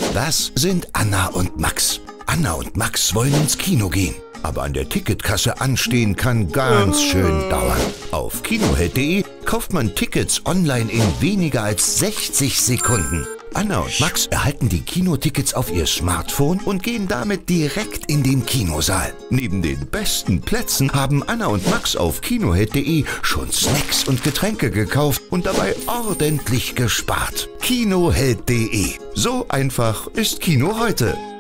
Das sind Anna und Max. Anna und Max wollen ins Kino gehen. Aber an der Ticketkasse anstehen kann ganz schön dauern. Auf kinoheld.de kauft man Tickets online in weniger als 60 Sekunden. Anna und Max erhalten die Kinotickets auf ihr Smartphone und gehen damit direkt in den Kinosaal. Neben den besten Plätzen haben Anna und Max auf kinoheld.de schon Snacks und Getränke gekauft und dabei ordentlich gespart. Kinoheld.de. So einfach ist Kino heute.